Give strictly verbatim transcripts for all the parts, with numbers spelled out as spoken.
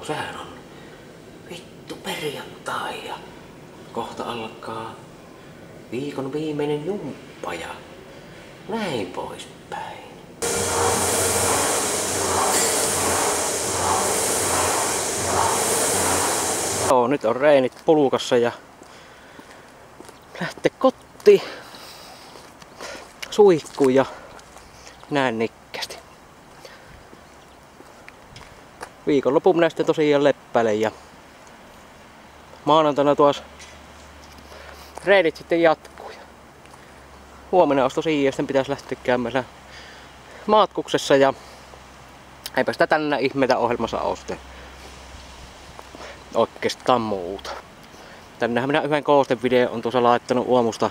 kun sehän on vittu perjantai ja kohta alkaa viikon viimeinen jumppa ja näin poispäin. Joo, nyt on reenit pulukassa ja lähtee kotiin suihkuun ja näin nikkästi. Viikonlopun minä sitten tosiaan leppäilen ja maanantaina tuossa reenit sitten jatkuu. Huomenna olisi tosiaan ja sitten pitäisi lähteä käymään maatkuksessa ja eipä sitä tänään ihmeitä ohjelmassa ole sitten oikeastaan muuta. Tännehän minä yhden koostevideo on tuossa laittanut aamusta.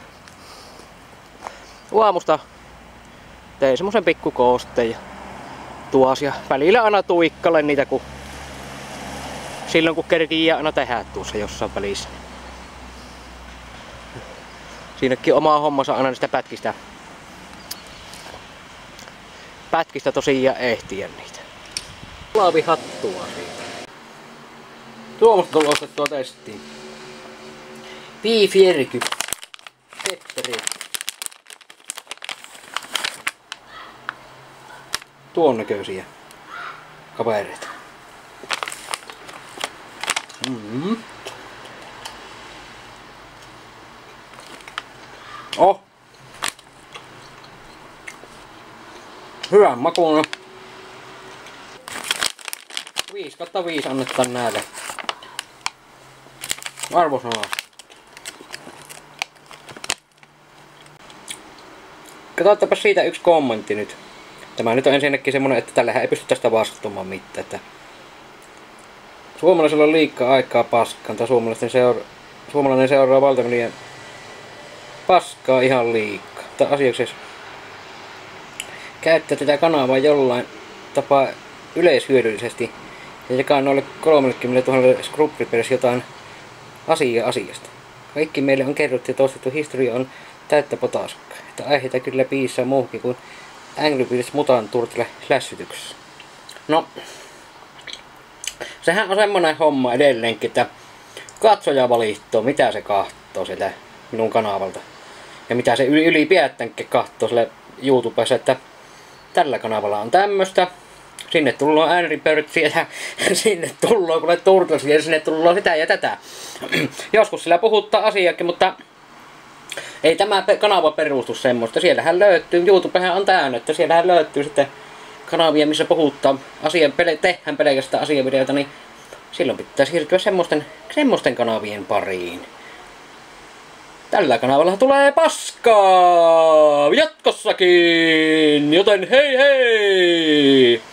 Aamusta tein semmosen pikku koosteen ja tuos ja välillä aina tuikkalen niitä kun silloin kun kerkii aina tehdä tuossa jossain välissä. Siinäkin oma hommansa aina niistä pätkistä. Pätkistä tosiaan ehtiä niitä. Laavihattua siitä. Tuommoista tuli ostettua testiin. Piifierky. Petteri. Tuon näköisiä kavereita. Mm-hmm. Oh! Hyvän makuun. viisi kautta viisi annetaan näille. Arvosana. Katsotaanpa siitä yksi kommentti nyt. Tämä nyt on ensinnäkin semmonen, että tällähän ei pysty tästä vastustamaan mitään. Että suomalaisilla on liikaa aikaa paskaan, tai seura suomalainen seuraa valtamedian paskaa ihan liikaa. Tai asiaksi käyttää tätä kanavaa jollain tapaa yleishyödyllisesti ja jakaa noille kolmekymmentätuhatta skruppiperissä jotain asiaa asiasta. Kaikki meille on kerrottu ja toistettu historia on täyttä potaskaa, että aiheita kyllä piisaa muuhunkin kuin Angry Birds Mutant Turtle lässytyksessä. No, sehän on semmonen homma edelleenkin, että katsoja valittaa, mitä se kahtoo sieltä minun kanavalta. Ja mitä se ylipäätänkin kahtoo sille YouTubessa, että tällä kanavalla on tämmöstä. Sinne tullaan Angry Birdsia ja sinne tullaan kuule Turtlesia ja sinne tullaan sitä ja tätä. Joskus sillä puhuttaa asiakin, mutta ei tämä kanava perustu semmoista. Siellähän löytyy, YouTubehän on täynnä, että siellähän löytyy sitten kanavia, missä puhuttaa asian, tehdään pelkästään asiavideoita, niin silloin pitää siirtyä semmoisten, semmoisten kanavien pariin. Tällä kanavalla tulee paskaa jatkossakin, joten hei hei!